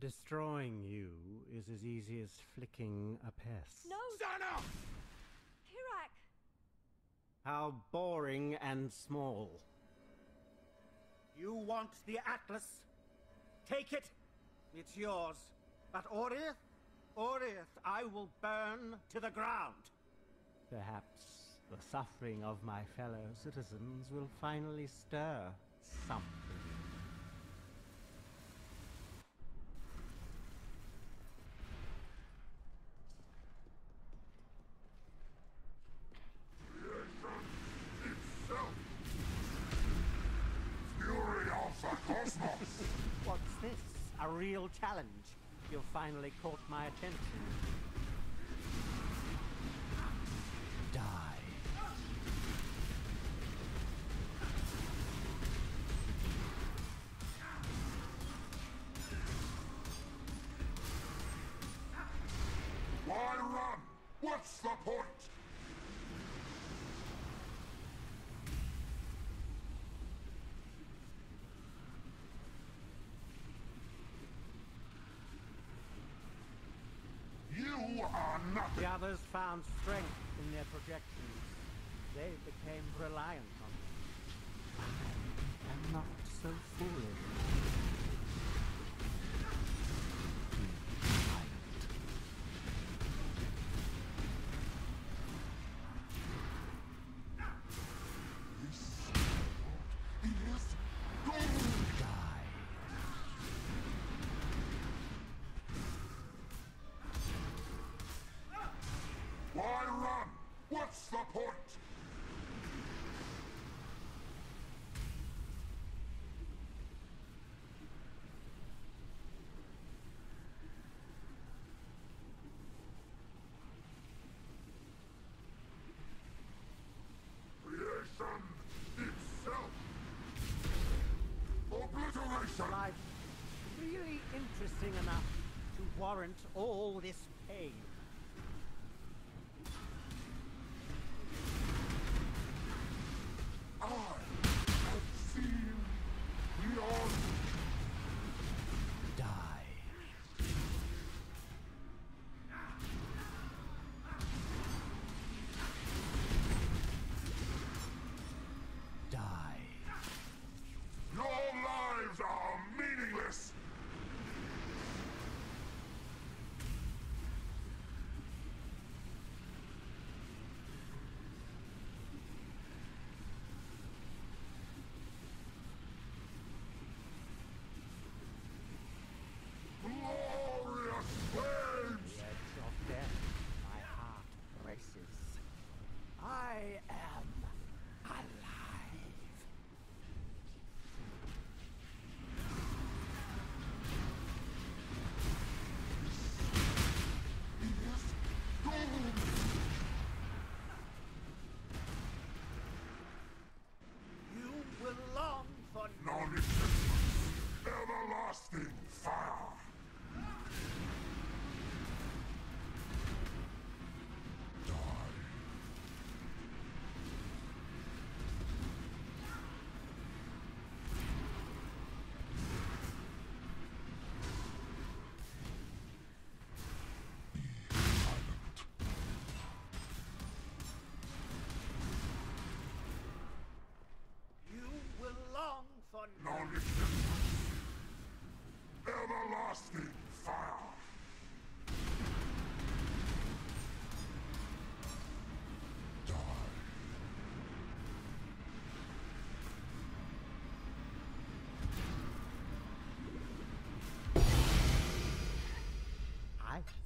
Destroying you is as easy as flicking a pest. No! Sana! Kirak! How boring and small. You want the Atlas? Take it. It's yours. But Oriath, I will burn to the ground. Perhaps the suffering of my fellow citizens will finally stir something. Fury of the cosmos! What's this? A real challenge? You've finally caught my attention. Die. Why run? What's the point? You are nothing. The others found strength in their projections. They became reliant on them. I am not so foolish. Be silent. This is gold. Die. Why run? What's the point? Creation itself. Obliteration. Life really interesting enough to warrant all this pain. I have seen beyond. Die. Die. Your lives are meaningless. Glorious flames! The edge of death, my heart races. I am alive. Is gold! You will long for Non-existence! Everlasting fire! Die! you will long for Non-existence! Everlasting fire! Die! I